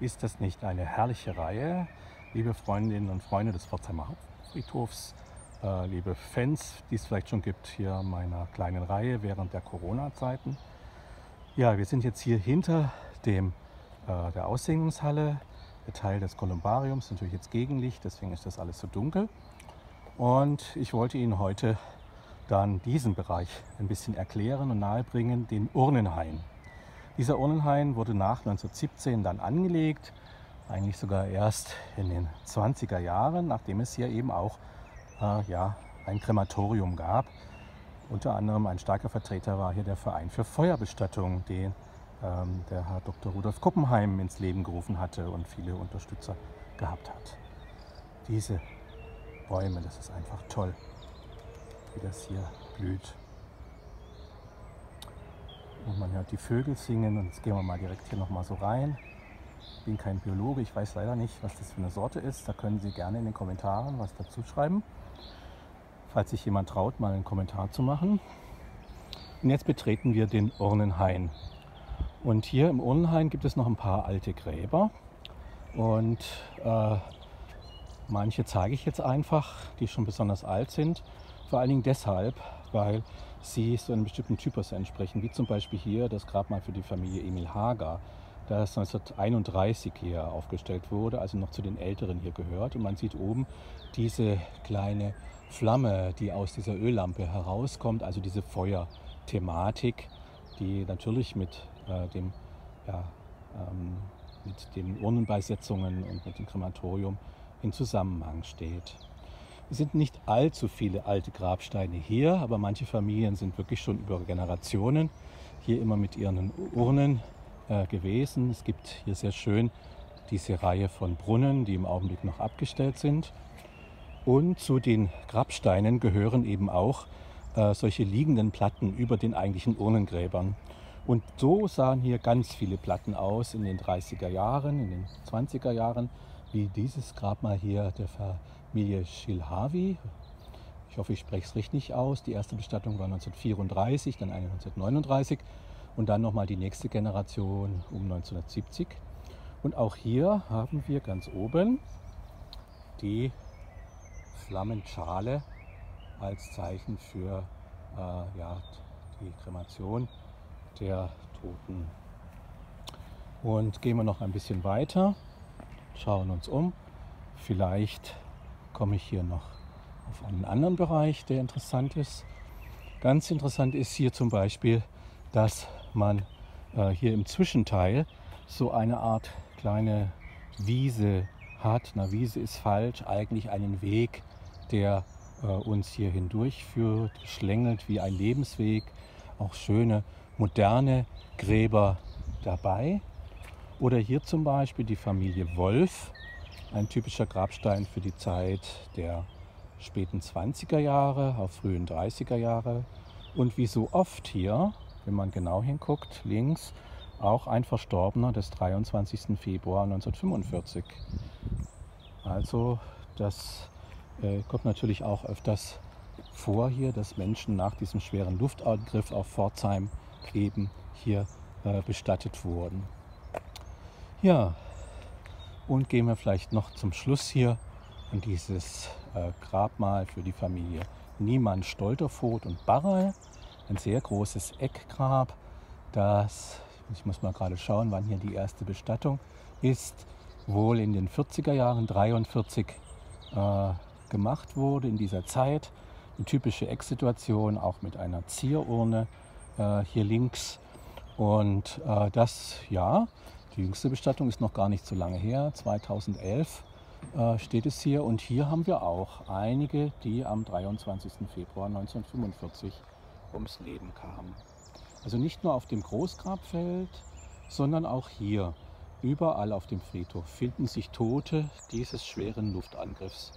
Ist das nicht eine herrliche Reihe, liebe Freundinnen und Freunde des Pforzheimer Hauptfriedhofs, liebe Fans, die es vielleicht schon gibt hier meiner kleinen Reihe während der Corona-Zeiten? Ja, wir sind jetzt hier hinter der Aussegnungshalle, der Teil des Kolumbariums, natürlich jetzt Gegenlicht, deswegen ist das alles so dunkel. Und ich wollte Ihnen heute dann diesen Bereich ein bisschen erklären und nahebringen, den Urnenhain. Dieser Urnenhain wurde nach 1917 dann angelegt, eigentlich sogar erst in den 20er Jahren, nachdem es hier eben auch ein Krematorium gab. Unter anderem ein starker Vertreter war hier der Verein für Feuerbestattung, den der Herr Dr. Rudolf Kuppenheim ins Leben gerufen hatte und viele Unterstützer gehabt hat. Diese Bäume, das ist einfach toll, wie das hier blüht. Und man hört die Vögel singen und jetzt gehen wir mal direkt hier nochmal so rein. Ich bin kein Biologe, ich weiß leider nicht, was das für eine Sorte ist. Da können Sie gerne in den Kommentaren was dazu schreiben, falls sich jemand traut, mal einen Kommentar zu machen. Und jetzt betreten wir den Urnenhain. Und hier im Urnenhain gibt es noch ein paar alte Gräber. Und manche zeige ich jetzt einfach, die schon besonders alt sind. Vor allen Dingen deshalb, weil sie so einem bestimmten Typus entsprechen. Wie zum Beispiel hier das Grabmal für die Familie Emil Hager, das 1931 hier aufgestellt wurde, also noch zu den Älteren hier gehört. Und man sieht oben diese kleine Flamme, die aus dieser Öllampe herauskommt, also diese Feuerthematik, die natürlich mit den Urnenbeisetzungen und mit dem Krematorium in Zusammenhang steht. Es sind nicht allzu viele alte Grabsteine hier, aber manche Familien sind wirklich schon über Generationen hier immer mit ihren Urnen gewesen. Es gibt hier sehr schön diese Reihe von Brunnen, die im Augenblick noch abgestellt sind. Und zu den Grabsteinen gehören eben auch solche liegenden Platten über den eigentlichen Urnengräbern. Und so sahen hier ganz viele Platten aus in den 30er Jahren, in den 20er Jahren, wie dieses Grabmal hier der Familie Schilhavi. Ich hoffe, ich spreche es richtig aus. Die erste Bestattung war 1934, dann eine 1939 und dann nochmal die nächste Generation um 1970. Und auch hier haben wir ganz oben die Flammenschale als Zeichen für die Kremation der Toten. Und gehen wir noch ein bisschen weiter, schauen uns um. Vielleicht komme ich hier noch auf einen anderen Bereich, der interessant ist. Ganz interessant ist hier zum Beispiel, dass man hier im Zwischenteil so eine Art kleine Wiese hat. Na, Wiese ist falsch, eigentlich einen Weg, der uns hier hindurch führt, schlängelt wie ein Lebensweg. Auch schöne moderne Gräber dabei. Oder hier zum Beispiel die Familie Wolf, ein typischer Grabstein für die Zeit der späten 20er Jahre, auf frühen 30er Jahre. Und wie so oft hier, wenn man genau hinguckt, links auch ein Verstorbener des 23. Februar 1945. Also das kommt natürlich auch öfters vor hier, dass Menschen nach diesem schweren Luftangriff auf Pforzheim eben hier bestattet wurden. Ja, und gehen wir vielleicht noch zum Schluss hier an dieses Grabmal für die Familie Niemann, Stolterfoht und Barrel. Ein sehr großes Eckgrab, das, ich muss mal gerade schauen, wann hier die erste Bestattung ist, wohl in den 40er Jahren, 43 gemacht wurde in dieser Zeit. Eine typische Ecksituation, auch mit einer Zierurne hier links. Und die jüngste Bestattung ist noch gar nicht so lange her, 2011 steht es hier. Und hier haben wir auch einige, die am 23. Februar 1945 ums Leben kamen. Also nicht nur auf dem Großgrabfeld, sondern auch hier, überall auf dem Friedhof, finden sich Tote dieses schweren Luftangriffs,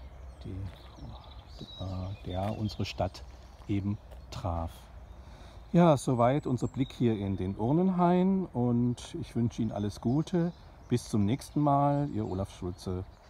der unsere Stadt eben traf. Ja, soweit unser Blick hier in den Urnenhain und ich wünsche Ihnen alles Gute. Bis zum nächsten Mal, Ihr Olaf Schulze.